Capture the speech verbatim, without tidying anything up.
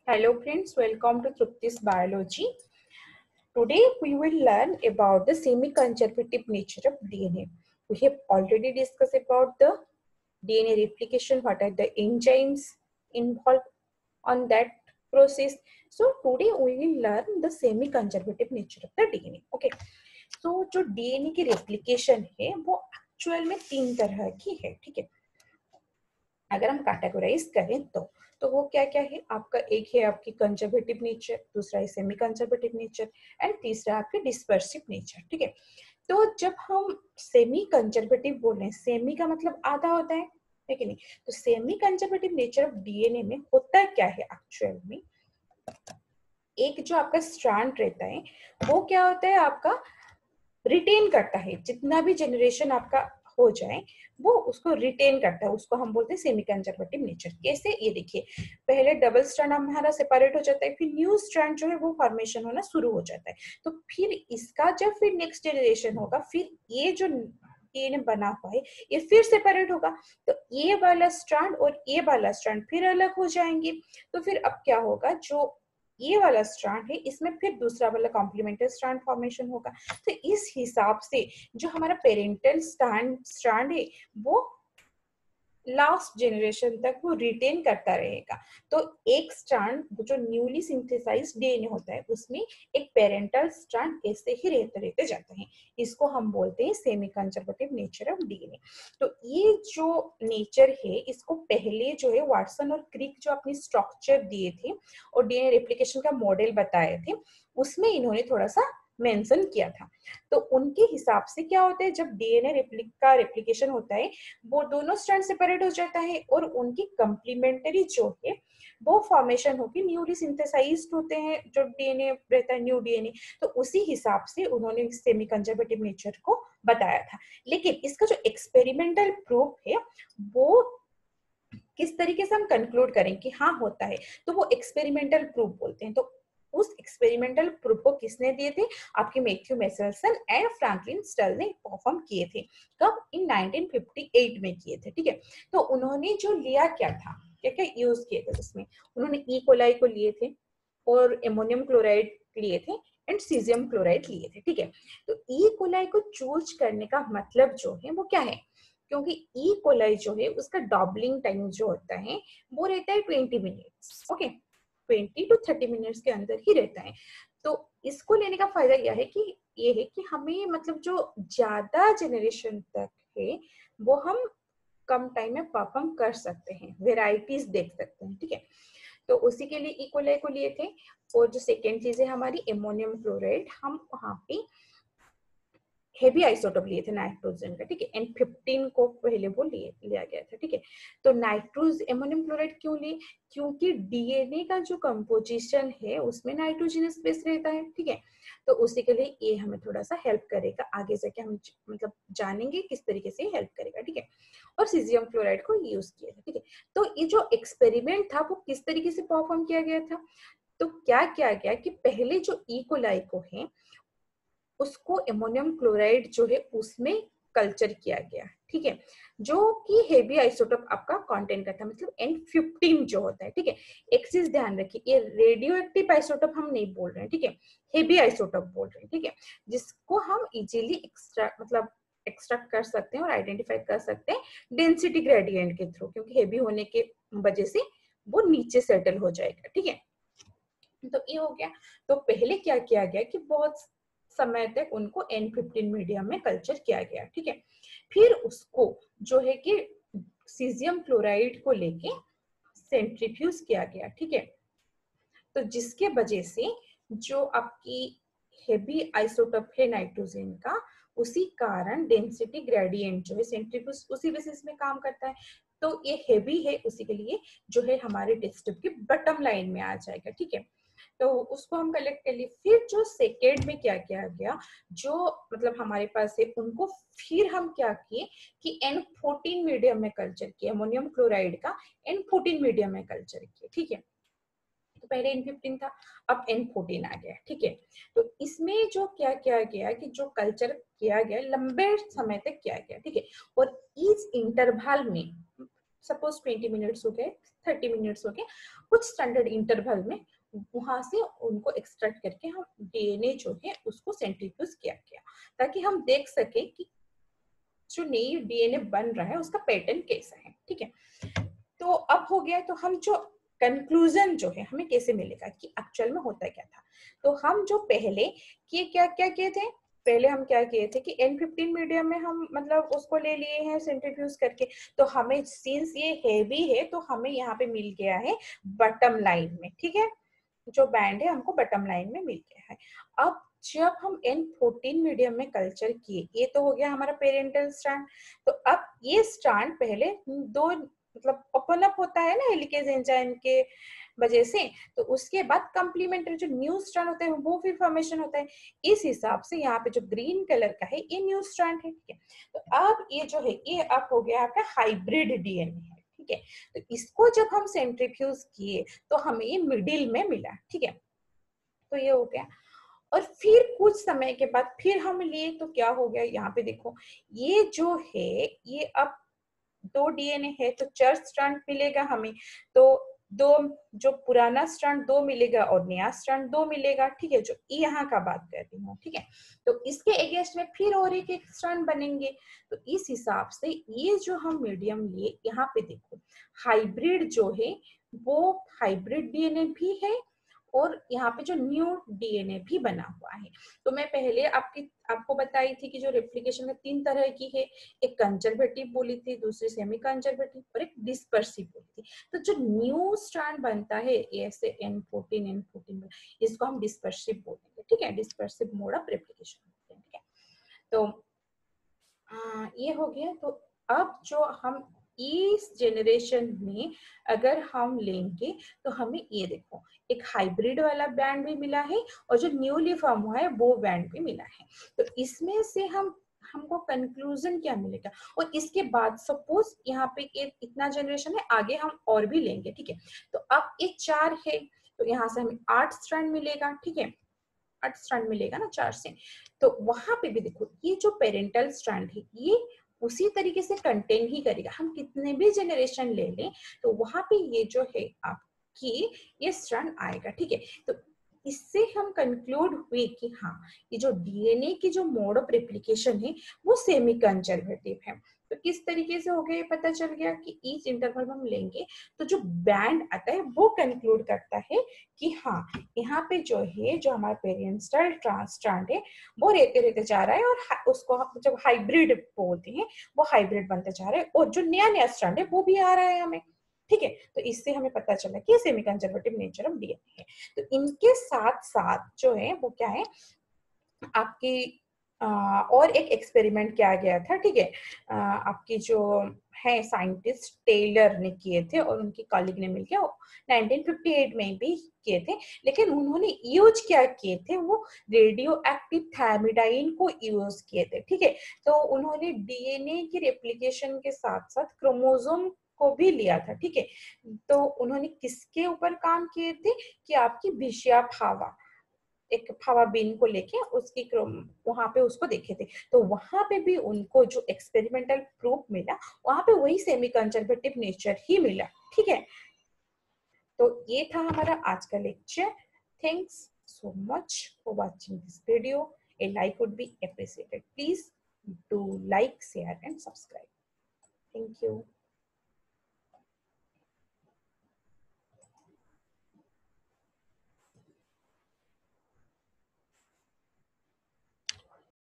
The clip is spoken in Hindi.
Hello friends, welcome to Trupti's Biology. Today we will learn about the semi-conservative nature of D N A. We have already discussed about the D N A replication, what are the enzymes involved on that process. So today we will learn the semi-conservative nature of the D N A. Okay. So जो D N A की replication है वो एक्चुअल में तीन तरह की है, ठीक है. अगर हम कैटेगराइज करें तो तो वो क्या क्या है आपका, एक है आपकी कंजर्वेटिव नेचर, दूसरा है सेमी कंजर्वेटिव नेचर एंड तीसरा आपकी डिस्पर्सिव नेचर, ठीक है. तो जब हम सेमी कंजर्वेटिव बोल रहे हैं, सेमी का मतलब आधा होता है है कि नहीं. तो semi conservative nature of DNA में होता क्या है एक्चुअल में, एक जो आपका स्ट्रैंड रहता है वो क्या होता है आपका रिटेन करता है, जितना भी जनरेशन आपका हो जाए वो उसको रिटेन करता है, उसको हम बोलते हैं सेमी कंजर्वेटिव नेचर. कैसे, ये देखिए, पहले डबल स्ट्रैंड हमारा सेपरेट हो जाता है, फिर न्यू स्ट्रैंड जो है वो फॉर्मेशन होना शुरू हो जाता है. तो फिर इसका जब फिर नेक्स्ट जनरेशन होगा, फिर ये जो डीएनए बना हुआ है ये फिर सेपरेट होगा, तो ये वाला स्ट्रैंड और ये वाला स्ट्रैंड फिर अलग हो जाएंगे. तो फिर अब क्या होगा, जो ये वाला स्ट्रैंड है इसमें फिर दूसरा वाला कॉम्प्लीमेंट्री स्ट्रैंड फॉर्मेशन होगा. तो इस हिसाब से जो हमारा पेरेंटल स्ट्रैंड स्ट्रैंड है वो लास्ट जनरेशन तक वो रिटेन करता रहेगा. तो एक स्ट्रैंड जो न्यूली सिंथेसाइज्ड डीएनए होता है उसमें एक पेरेंटल स्ट्रैंड ऐसे ही रहते रहते जाते हैं, इसको हम बोलते हैं semi conservative nature of DNA. तो ये जो नेचर है इसको पहले जो है वाटसन और क्रिक जो अपनी स्ट्रक्चर दिए थे और डीएनए रेप्लिकेशन का मॉडल बताए थे उसमें इन्होंने थोड़ा सा मेंशन किया था. तो उनके हिसाब से क्या होता है, जब डीएनए रेप्लिक का रेप्लिकेशन होता है वो दोनों स्ट्रैंड सेपरेट हो जाता है और उनकी कंप्लीमेंट्री जो है वो फॉर्मेशन होकर न्यूली सिंथेसाइज्ड होते हैं, जो डीएनए रहता है न्यू डीएनए. तो उसी हिसाब से उन्होंने सेमी कंजर्वेटिव नेचर को बताया था. लेकिन इसका जो एक्सपेरिमेंटल प्रूफ है वो किस तरीके से हम कंक्लूड करें कि हाँ होता है, तो वो एक्सपेरिमेंटल प्रूफ बोलते हैं. तो उस एक्सपेरिमेंटल प्रूफ को किसने दिए थे, आपके Matthew Meselson and Franklin Stahl ने परफॉर्म किए थे. कब, इन नाइनटीन फिफ्टी एट में किए थे, ठीक है. तो उन्होंने जो लिया क्या था, क्या क्या यूज किए थे उसमें, उन्होंने ई कोलाई को लिए थे और एमोनियम क्लोराइड लिए थे एंड सीजियम क्लोराइड लिए थे, ठीक है. तो ई कोलाई को चूज करने का मतलब जो है वो क्या है, क्योंकि ई कोलाई जो है उसका डबलिंग टाइम जो होता है वो रहता है twenty minutes, okay, twenty to thirty minutes के अंदर ही रहता है. तो इसको लेने का फायदा यह है कि ये है कि हमें मतलब जो ज्यादा जनरेशन तक है वो हम कम टाइम में परफॉर्म कर सकते हैं, वेराइटीज देख सकते हैं, ठीक है. तो उसी के लिए ई कोलाई को लिए थे. और जो सेकेंड चीज है हमारी एमोनियम क्लोराइड, हम वहां पे हेवी आइसोटोप लिए थे नाइट्रोजन का, ठीक है. एन फिफ्टीन को पहले वो लिए लिया गया था, ठीक है. तो नाइट्रोज एमोनियम क्लोराइड क्यों लिए, क्योंकि डीएनए का जो कंपोजिशन है उसमें नाइट्रोजनस बेस रहता है, ठीक है. तो उसी के लिए ये हमें थोड़ा सा हेल्प करेगा, आगे जाके हम मतलब जानेंगे किस तरीके से हेल्प करेगा, ठीक है. और सीजियम क्लोराइड को यूज किया था, ठीक है. तो ये जो एक्सपेरिमेंट था वो किस तरीके से परफॉर्म किया गया था, तो क्या किया गया कि पहले जो ई कोलाई को है उसको एमोनियम क्लोराइड जो है उसमें कल्चर किया गया, ठीक है, जो कि हेवी आइसोटोप आपका कंटेंट करता है, मतलब एन फिफ्टीन जो होता है, ठीक है. एक चीज ध्यान रखिए, ये रेडियो एक्टिव आइसोटोप हम नहीं बोल रहे हैं, ठीक है, हेवी आइसोटोप बोल रहे हैं, ठीक है, जिसको हम इजीली एक्स्ट्रा मतलब एक्सट्रैक्ट कर सकते हैं और आइडेंटिफाई कर सकते हैं डेंसिटी ग्रेडियंट के थ्रू, क्योंकि हेवी होने के वजह से वो नीचे सेटल हो जाएगा, ठीक है. तो ये हो गया. तो पहले क्या किया गया कि बहुत समय तक उनको एन फिफ्टीन मीडियम में कल्चर किया गया, ठीक है. फिर उसको जो है कि सीजियम क्लोराइड को लेके सेंट्रीफ्यूज किया गया, ठीक है. तो जिसके वजह से जो आपकी हेवी आइसोटोप है नाइट्रोजन का, उसी कारण डेंसिटी ग्रेडियंट जो है सेंट्रीफ्यूज उसी बेसिस में काम करता है. तो ये हेवी है, उसी के लिए जो है हमारे टेस्ट ट्यूब की बटम लाइन में आ जाएगा, ठीक है. तो उसको हम कलेक्ट कर लिए. फिर जो सेकेंड में क्या किया गया, जो मतलब हमारे पास है उनको फिर हम क्या किए कि एन फोर्टीन मीडियम में कल्चर किया, अमोनियम क्लोराइड का एन फोर्टीन मीडियम में कल्चर किया, ठीक है. तो पहले एन फिफ्टीन था, अब एन फोर्टीन आ गया, ठीक है. तो इसमें जो क्या किया गया कि जो कल्चर किया गया लंबे समय तक किया गया, ठीक है. और इस इंटरवल में सपोज ट्वेंटी मिनट्स हो गए, थर्टी मिनट्स हो गए, कुछ स्टैंडर्ड इंटरवल में वहां से उनको एक्सट्रैक्ट करके हम डीएनए जो है उसको सेंट्रीफ्यूज किया गया, ताकि हम देख सके कि जो नई डीएनए बन रहा है उसका पैटर्न कैसा है। ठीक है, तो अब हो गया, तो हम जो कंक्लूजन जो है हमें कैसे मिलेगा कि एक्चुअल में होता क्या था। तो हम जो पहले किए क्या क्या किए थे, पहले हम क्या किए थे कि एन फिफ्टीन मीडियम में हम मतलब उसको ले लिए हैं सेंट्रीफ्यूज करके, तो हमें सिंस ये हैवी है तो हमें यहाँ पे मिल गया है बटम लाइन में। ठीक है, जो बैंड है हमको बटम लाइन में मिल गया है। अब जब हम एन फोर्टीन मीडियम में कल्चर किए, ये तो हो गया हमारा पेरेंटल स्ट्रैंड। तो अब ये स्ट्रैंड पहले दो मतलब ओपन अप होता है ना हेलिकेज एंजाइम के वजह से, तो उसके बाद कंप्लीमेंट्री जो न्यू स्ट्रैंड होता है वो फिर फॉर्मेशन होता है। इस हिसाब से यहाँ पे जो ग्रीन कलर का है ये न्यू स्ट्रैंड है। ठीक है, तो अब ये जो है ये अब हो गया आपका हाइब्रिड डीएनए है। ठीक है, तो इसको जब हम सेंट्रीफ्यूज किए तो हमें ये मिडिल में मिला। ठीक है, तो ये हो गया। और फिर कुछ समय के बाद फिर हम लिए तो क्या हो गया, यहाँ पे देखो ये जो है ये अब दो डीएनए है तो चार स्ट्रैंड मिलेगा हमें, तो दो जो पुराना स्ट्रैंड दो मिलेगा और नया स्ट्रैंड दो मिलेगा। ठीक है, जो यहाँ का बात कर रही हूँ। ठीक है, तो इसके अगेंस्ट में फिर और एक एक स्ट्रैंड बनेंगे। तो इस हिसाब से ये जो हम मीडियम लिए, यहाँ पे देखो हाइब्रिड जो है वो हाइब्रिड डीएनए भी है और यहाँ पे जो न्यू डीएनए भी बना हुआ है। तो मैं पहले आपकी आपको बताई थी कि जो रेप्लिकेशन में तीन तरह की है, एक कंजर्वेटिव बोली थी, दूसरी सेमी कंजर्वेटिव और एक डिस्पर्सिव बोली थी। तो जो न्यू स्ट्रैंड बनता है ऐसे एन फोर्टीन एन फोर्टीन में, इसको हम डिस्पर्सिव बोलेंगे। ठीक है, डिस्पर्सिव मोड ऑफ रेप्लिकेशन। ठीक है, तो आ, ये हो गया। तो अब जो हम इस जनरेशन में अगर हम लेंगे तो हमें ये देखो एक हाइब्रिड वाला बैंड भी मिला है और जो न्यूली फॉर्म हुआ है वो बैंड भी मिला है। तो इसमें से हम हमको कंक्लूजन क्या मिलेगा, और इसके बाद सपोज यहाँ पे एक इतना जनरेशन है, आगे हम और भी लेंगे। ठीक है, तो अब ये चार है तो यहाँ से हमें आठ स्ट्रैंड मिलेगा। ठीक है, आठ स्ट्रैंड मिलेगा ना चार से। तो वहां पे भी देखो ये जो पेरेंटल स्ट्रैंड है ये उसी तरीके से कंटेन ही करेगा। हम कितने भी जनरेशन ले लें तो वहां पे ये जो है आपकी ये स्ट्रैंड आएगा। ठीक है, तो इससे हम कंक्लूड हुए कि हाँ ये जो डीएनए की जो मोड ऑफ रेप्लिकेशन है वो सेमी कंजर्वेटिव है। तो किस तरीके से हो गया ये पता चल गया कि ईच इंटरवल हम लेंगे तो जो बैंड आता है वो कंक्लूड करता है कि हाँ यहाँ पे जो है जो हमारा पेरेंटल ट्रांसस्ट्रैंड है वो रहते रहते जा रहा है और उसको जब हाइब्रिड बोलते हैं वो हाइब्रिड बनते जा रहा है और जो नया नया स्ट्रैंड है वो भी आ रहा है हमें। ठीक है, तो इससे हमें पता चला कि semi conservative nature of DNA है। तो इनके साथ साथ जो है वो क्या है आपकी आ, और एक एक्सपेरिमेंट किया गया था। ठीक है, आ, आपकी जो है साइंटिस्ट टेलर ने किए थे और उनकी कॉलीग ने मिलकर नाइनटीन फिफ्टी एट में भी किए थे, लेकिन उन्होंने यूज क्या किए थे वो रेडियो एक्टिव थायमिडाइन को यूज किए थे। ठीक है, तो उन्होंने डीएनए की रेप्लिकेशन के साथ साथ क्रोमोसोम को भी लिया था। ठीक है, तो उन्होंने किसके ऊपर काम किए थे कि आपकी विषया भावा एक फावा बीन को लेके उसकी वहां पे उसको देखे थे, तो वहां पे भी उनको जो एक्सपेरिमेंटल प्रूफ मिला वहां पे वही सेमी कंजर्वेटिव नेचर ही मिला। ठीक है, तो ये था हमारा आज का lecture. Thanks so much for watching this video. A like would be appreciated. Please do like share and subscribe. Thank you.